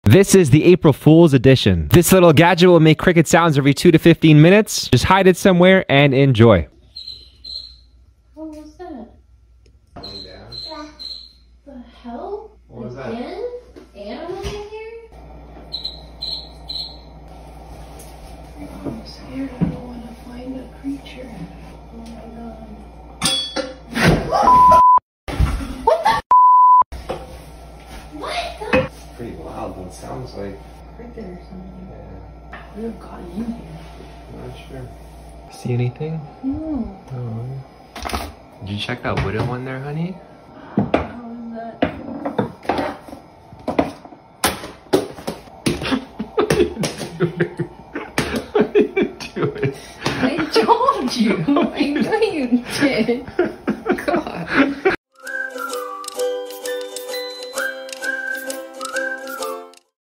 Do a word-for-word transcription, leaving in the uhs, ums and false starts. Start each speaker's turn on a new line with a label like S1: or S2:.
S1: This is the April Fool's edition. This little gadget will make cricket sounds every two to fifteen minutes. Just hide it somewhere and enjoy.
S2: What was that?
S3: Calm down.
S2: The hell?
S3: What was that?
S2: Again? Animals in here? I'm scared. I don't want to find a creature. Oh my god. What the? What the?
S3: It's pretty loud. It sounds like.
S2: Cricket or something.
S3: Yeah,
S2: What have got in here?
S3: I'm not sure.
S1: See anything?
S2: No.
S1: Oh. Did you check that wooden one there, honey?
S2: How is that?